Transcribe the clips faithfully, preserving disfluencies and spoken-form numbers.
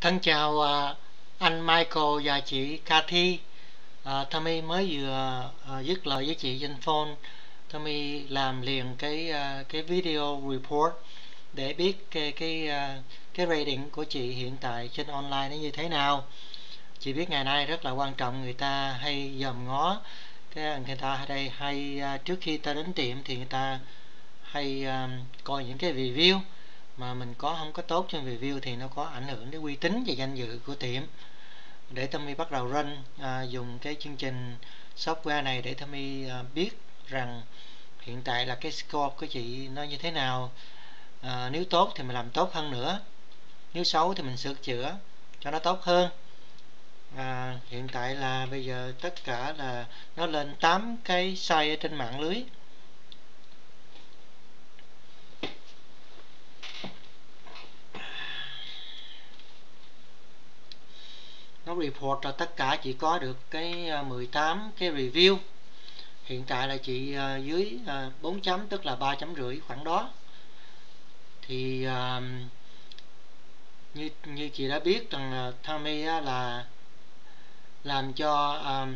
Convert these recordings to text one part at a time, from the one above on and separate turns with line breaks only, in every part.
Thân chào uh, anh Michael và chị Cathy. uh, Tommy mới vừa uh, dứt lời với chị trên phone. Tommy làm liền cái uh, cái video report để biết cái cái uh, cái rating của chị hiện tại trên online nó như thế nào. Chị biết ngày nay rất là quan trọng, người ta hay dòm ngó cái người ta ở đây hay uh, trước khi ta đến tiệm thì người ta hay um, coi những cái review mà mình có không có tốt trên review thì nó có ảnh hưởng đến uy tín và danh dự của tiệm. Để Tommy bắt đầu run à, dùng cái chương trình software này để Tommy à, biết rằng hiện tại là cái score của chị nó như thế nào. À, nếu tốt thì mình làm tốt hơn nữa, nếu xấu thì mình sửa chữa cho nó tốt hơn. À, hiện tại là bây giờ tất cả là nó lên tám cái site ở trên mạng lưới. Nó report là tất cả chỉ có được cái mười tám cái review. Hiện tại là chị uh, dưới uh, bốn chấm, tức là ba chấm rưỡi khoảng đó. Thì uh, như như chị đã biết rằng uh, Tommy uh, là làm cho uh,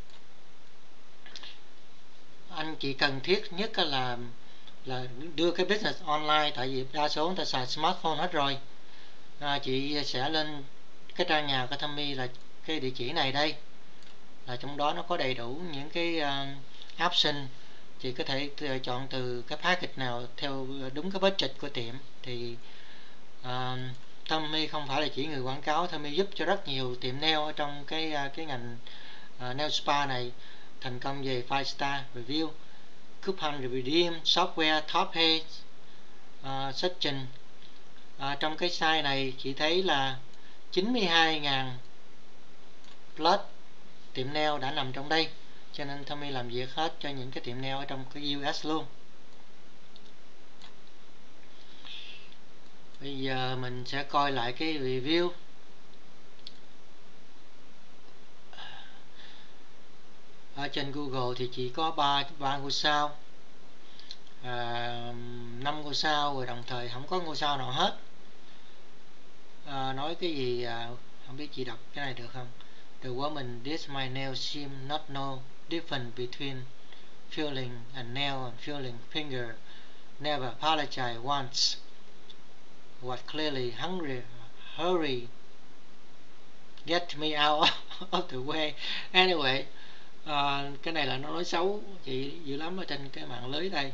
anh chị cần thiết nhất uh, là là đưa cái business online, tại vì đa số người ta xài smartphone hết rồi. Uh, chị sẽ lên cái trang nhà của Tommy là cái địa chỉ này đây, là trong đó nó có đầy đủ những cái uh, option. Chị có thể chọn từ cái package nào theo đúng cái budget của tiệm. Thì uh, Tommy không phải là chỉ người quảng cáo, Tommy giúp cho rất nhiều tiệm nail ở trong cái cái ngành uh, nail spa này thành công về five star review, coupon redeem, software, top page, uh, section. Uh, trong cái site này chị thấy là chín mươi hai nghìn plus tiệm nail đã nằm trong đây, cho nên Tommy làm việc hết cho những cái tiệm nail ở trong cái u ét luôn. Bây giờ mình sẽ coi lại cái review. Ở trên Google thì chỉ có ba ba ngôi sao, à, năm ngôi sao, rồi đồng thời không có ngôi sao nào hết. À, nói cái gì à, không biết chị đọc cái này được không? The woman did my nail seem not know difference between filling a nail and filling finger. Never apologize once. Was clearly hungry. Hurry. Get me out of the way. Anyway, uh, cái này là nó nói xấu chị dữ lắm ở trên cái mạng lưới đây.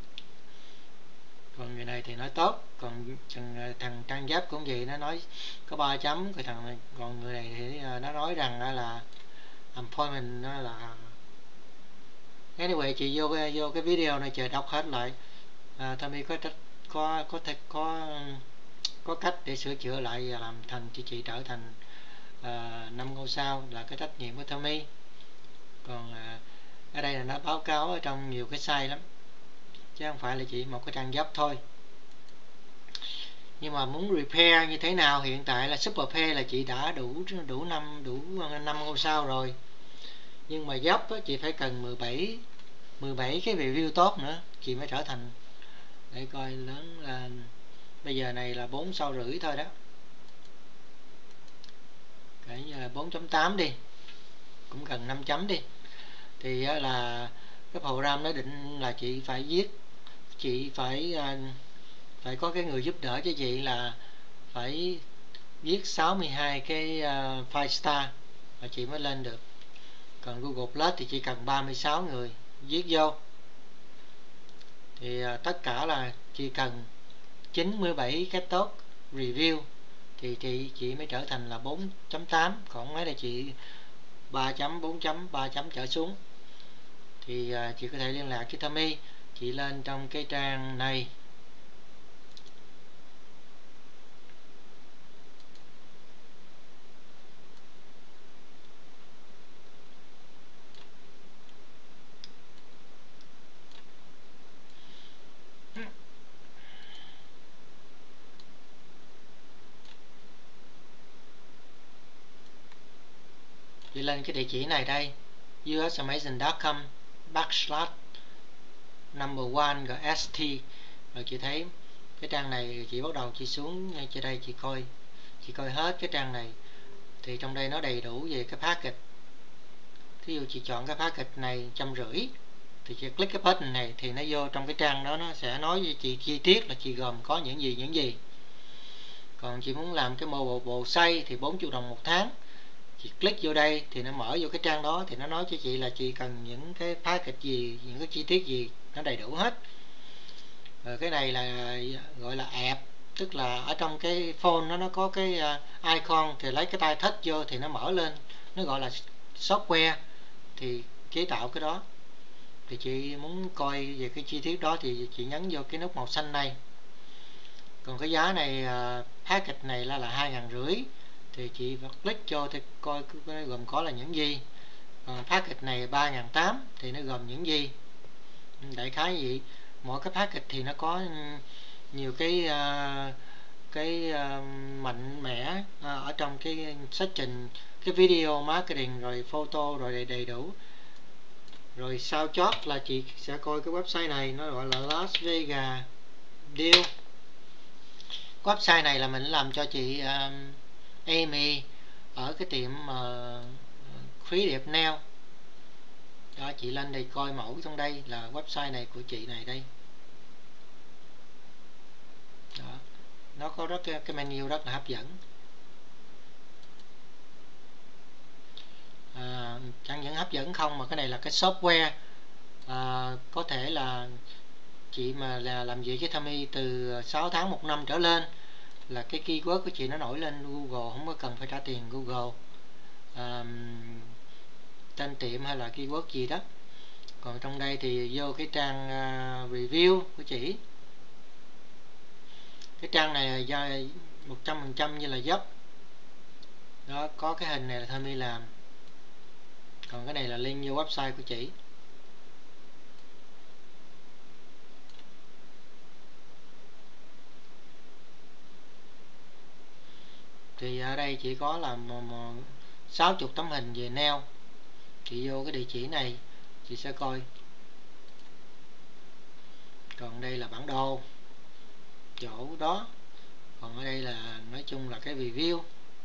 Còn người này thì nói tốt. Còn thằng, thằng trang giáp cũng vậy, nó nói có ba chấm. Còn thằng còn người này thì nó nói rằng là appointment nó là. Anyway, chị vô vô cái video này chờ đọc hết lại. À, Tommy có có có thể có có cách để sửa chữa lại và làm thành cho chị trở thành năm uh, ngôi sao, là cái trách nhiệm của Tommy. Còn uh, ở đây là nó báo cáo ở trong nhiều cái site lắm, chứ không phải là chỉ một cái trang web thôi. Nhưng mà muốn repair như thế nào, hiện tại là super pay là chị đã đủ đủ năm đủ năm ngôi sao rồi. Nhưng mà job á, chị phải cần mười bảy mười bảy cái review tốt nữa chị mới trở thành. Để coi lớn là bây giờ này là bốn sao rưỡi thôi đó, cái là bốn chấm tám đi, cũng gần năm chấm đi. Thì là cái program nó định là chị phải viết, chị phải phải có cái người giúp đỡ cho chị là phải viết sáu mươi hai cái five star và chị mới lên được. Còn Google Plus thì chỉ cần ba mươi sáu người viết vô. Thì uh, tất cả là chỉ cần chín mươi bảy cái tốt review thì chị chị mới trở thành là bốn chấm tám. Còn mấy là chị ba chấm, bốn chấm, ba chấm trở xuống. Thì uh, chị có thể liên lạc với Tommy. Chị lên trong cái trang này. Chị lên cái địa chỉ này đây, u ét amazing chấm com backslash number one rồi st. Rồi chị thấy cái trang này, chị bắt đầu chị xuống trên đây chị coi chị coi hết cái trang này thì trong đây nó đầy đủ về cái package. Ví dụ chị chọn cái package này trăm rưỡi thì chị click cái button này thì nó vô trong cái trang đó, nó sẽ nói với chị chi tiết là chị gồm có những gì những gì. Còn chị muốn làm cái mobile bồ xây thì bốn triệu đồng một tháng, chị click vô đây thì nó mở vô cái trang đó, thì nó nói cho chị là chị cần những cái package gì, những cái chi tiết gì, nó đầy đủ hết. Rồi cái này là gọi là app, tức là ở trong cái phone nó nó có cái icon, thì lấy cái tay touch vô thì nó mở lên, nó gọi là software, thì chế tạo cái đó. Thì chị muốn coi về cái chi tiết đó thì chị nhấn vô cái nút màu xanh này. Còn cái giá này uh, package này là là hai ngàn rưỡi, thì chị click vô thì coi cái gồm có là những gì. Còn package này ba ngàn tám thì nó gồm những gì. Đại khái gì, mỗi cái package thì nó có nhiều cái uh, cái uh, mạnh mẽ uh, ở trong cái section, cái video marketing rồi photo rồi đầy, đầy đủ. Rồi sau chót là chị sẽ coi cái website này, nó gọi là Las Vegas Deal. Website này là mình làm cho chị uh, Amy ở cái tiệm uh, Creative Nail đó. Chị lên đây coi mẫu, trong đây là website này của chị này đây đó. Nó có rất cái menu rất là hấp dẫn. À, chẳng những hấp dẫn không mà cái này là cái software, à, có thể là chị mà là làm việc với Tammy từ sáu tháng một năm trở lên là cái keyword của chị nó nổi lên Google, không có cần phải trả tiền Google, à, tên tiệm hay là keyword gì đó. Còn trong đây thì vô cái trang uh, review của chị. Cái trang này là do một trăm phần trăm như là dốc đó, có cái hình này là Tammy làm. Còn cái này là link vô website của chị. Thì ở đây chỉ có là sáu mươi tấm hình về nail. Chị vô cái địa chỉ này chị sẽ coi. Còn đây là bản đồ chỗ đó. Còn ở đây là nói chung là cái review.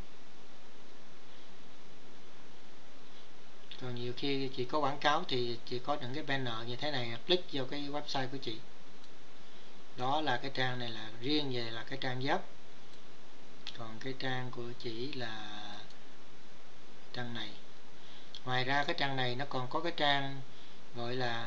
Còn nhiều khi chị có quảng cáo thì chị có những cái banner như thế này, click vô cái website của chị. Đó là cái trang này là riêng về là cái trang dấp. Còn cái trang của chị là trang này. Ngoài ra cái trang này nó còn có cái trang gọi là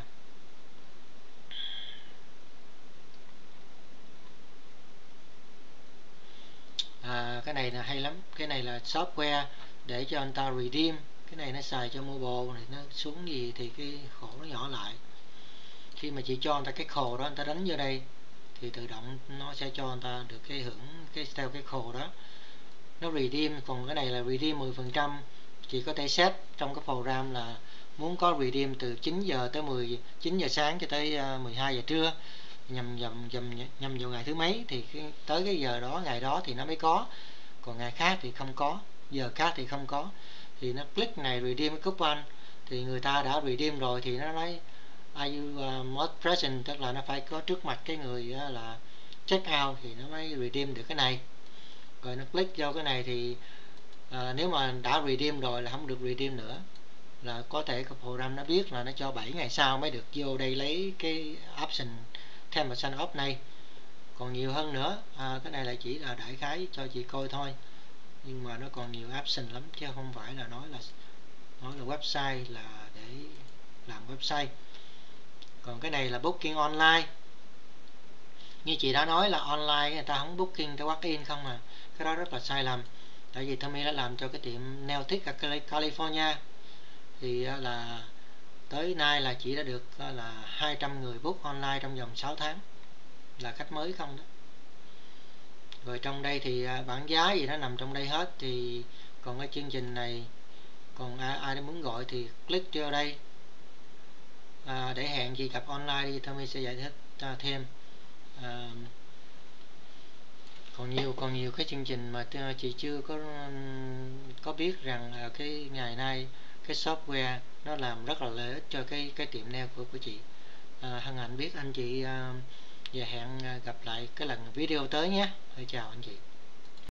à, cái này là hay lắm. Cái này là software để cho anh ta redeem. Cái này nó xài cho mobile này, nó xuống gì thì cái khổ nó nhỏ lại. Khi mà chị cho anh ta cái code đó, anh ta đánh vô đây thì tự động nó sẽ cho anh ta được cái hưởng cái theo cái code đó, nó redeem. Còn cái này là redeem mười phần trăm. Chị có thể set trong cái program là muốn có redeem từ chín giờ tới mười chín giờ sáng cho tới mười hai giờ trưa, nhằm nhằm nhằm nhằm vào ngày thứ mấy thì cái, tới cái giờ đó, ngày đó thì nó mới có. Còn ngày khác thì không có, giờ khác thì không có. Thì nó click này redeem coupon, thì người ta đã redeem rồi thì nó nói are you uh, most present, tức là nó phải có trước mặt cái người uh, là check out thì nó mới redeem được cái này. Rồi nó click vô cái này thì à, nếu mà đã redeem rồi là không được redeem nữa, là có thể cái program nó biết là nó cho bảy ngày sau mới được vô đây lấy cái option ten percent off này. Còn nhiều hơn nữa, à, cái này là chỉ là đại khái cho chị coi thôi, nhưng mà nó còn nhiều option lắm chứ không phải là nói là nói là website là để làm website. Còn cái này là booking online. Như chị đã nói là online người ta không booking theo walk-in không à, cái đó rất là sai lầm. Tại vì Tammy đã làm cho cái tiệm nail tech ở California thì là tới nay là chỉ đã được là hai trăm người book online trong vòng sáu tháng, là khách mới không đó. Rồi trong đây thì bảng giá gì nó nằm trong đây hết. Thì còn cái chương trình này, còn ai, ai muốn gọi thì click vô đây à, để hẹn chị gặp online đi, Tammy sẽ giải thích uh, thêm. À, còn nhiều còn nhiều cái chương trình mà chị chưa có có biết rằng cái ngày nay cái software nó làm rất là lợi ích cho cái cái tiệm nail của của chị. À, hân hạnh biết anh chị, à, và hẹn gặp lại cái lần video tới nhé. Chào anh chị.